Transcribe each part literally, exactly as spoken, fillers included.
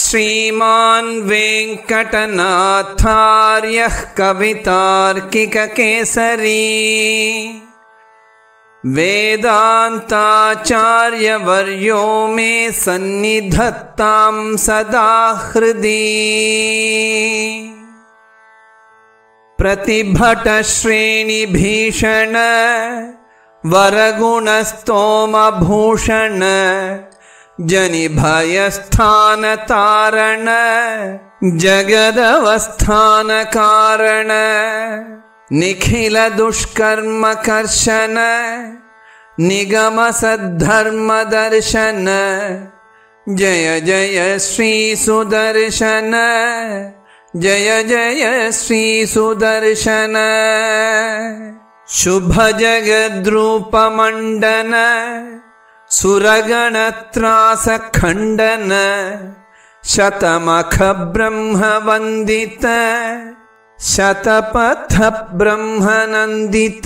श्रीमान् वेङ्कटनाथार्यः कवितार्किककेसरी वेदान्ताचार्यवर्यो मे सन्निधत्तां सदा हृदि। प्रतिभटश्रेणिभीषण वरगुणस्तोमभूषण जनिभयस्थानतारण जगदवस्थानकारण निखिलदुष्कर्मकर्षण निगमसद्धर्मदर्शन जय जय श्री सुदर्शन जय जय श्री सुदर्शन। शुभजगद्रूपमण्डन सुरगणत्रासखण्डन शतमखब्रह्मवन्दित शतपथब्रह्मनन्दित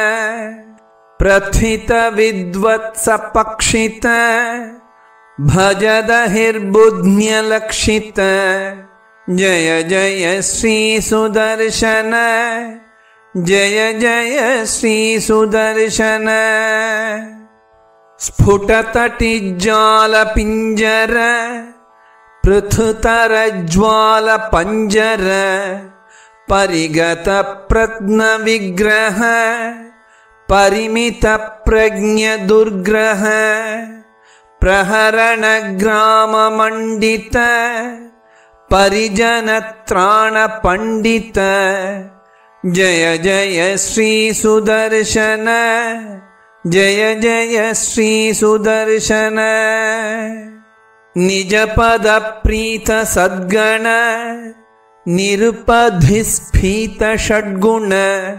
प्रथितविद्वत्सपक्षित भजदहिर्बुध्न्यलक्षित जय जय श्री सुदर्शन जय जय श्री सुदर्शन। स्फुटतटिज्वालपिञ्जर पृथुतरज्वालपञ्जर परिगतप्रज्ञविग्रह परिमितप्रज्ञदुर्ग्रह प्रहरणग्राममण्डित परिजनत्राणपण्डित जय जय श्री सुदर्शन जय जय श्री सुदर्शन। निजपदप्रीत सद्गण निरुपधिस्फीत षड्गुण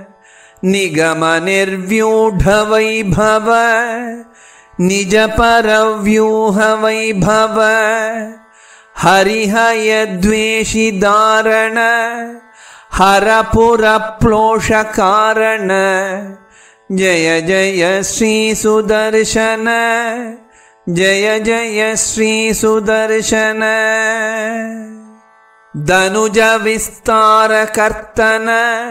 निगमनिर्व्यूढ वैभव निजपरव्यूह वैभव हरिहयद्वेषि दारण हरपुरप्लोषकारण जय जय श्री सुदर्शन जय जय श्री सुदर्शन। दनुजविस्तारकर्तन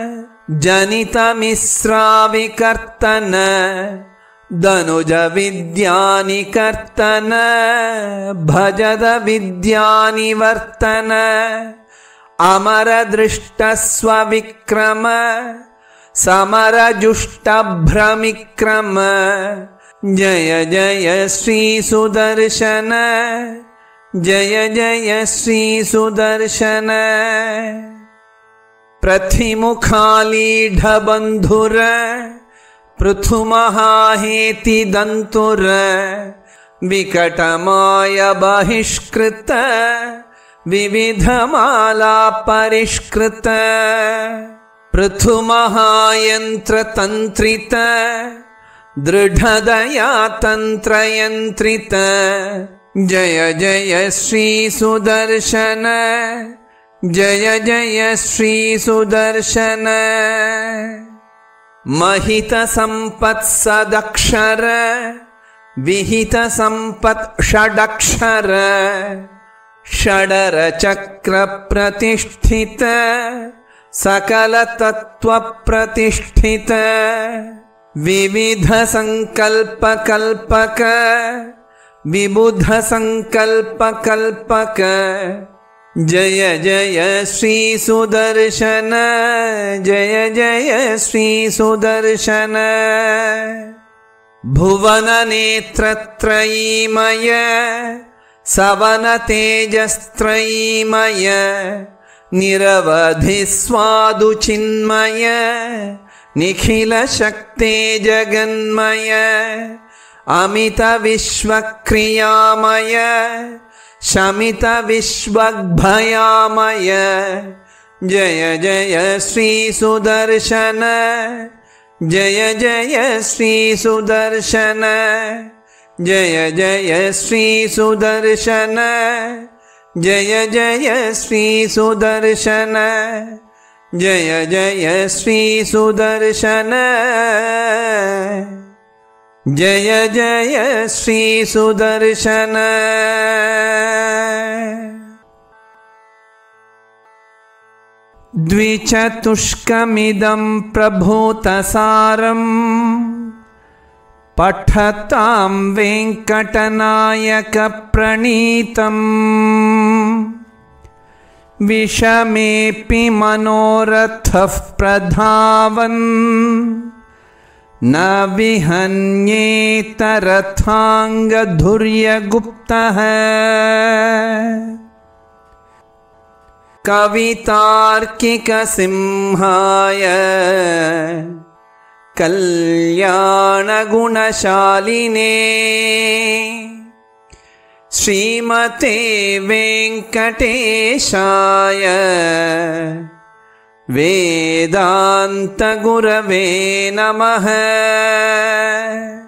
जनितमिश्राविकर्तन दनुजविद्यानिकर्तन भजदविद्यानिवर्तन अमरदृष्टस्वविक्रम समरजुष्टभ्रमिक्रम जय जय श्री सुदर्शन जय जय श्री सुदर्शन। प्रथिमुखालीढबन्धुर पृथुमहाहेतिदन्तुर विकटमाय बहिष्कृत विविधमाला परिष्कृत पृथुमहायन्त्रतन्त्रित दृढदया तन्त्रयन्त्रित जय जय श्री सुदर्शन जय जय श्री सुदर्शन। महितसम्पत्सदक्षर विहितसम्पत् षडक्षर षडरचक्रप्रतिष्ठित सकलतत्त्वप्रतिष्ठित विविधसङ्कल्पकल्पक विबुधसङ्कल्पकल्पक जय जय श्री सुदर्शन जय जय श्री सुदर्शन। भुवननेत्रत्रयीमय सवनतेजस्त्रयीमय निरवधिस्वादुचिन्मय निखिलशक्ते जगन्मय अमितविश्वक्रियामय शमितविश्वग्भयामय जय जय श्री सुदर्शन जय जय श्री सुदर्शन जय जय श्री सुदर्शन जय जय श्री सुदर्शन जय जय श्री सुदर्शन जय जय श्री सुदर्शन। द्विचतुष्कमिदं प्रभूतसारं पठतां वेङ्कटनायकप्रणीतम् विषमेऽपि मनोरथः प्रधावन् न विहन्येत रथाङ्गधुर्यगुप्तः कवितार्किकसिंहाय कल्याणगुणशालिने श्रीमते वेङ्कटेशाय वेदान्तगुरवे नमः।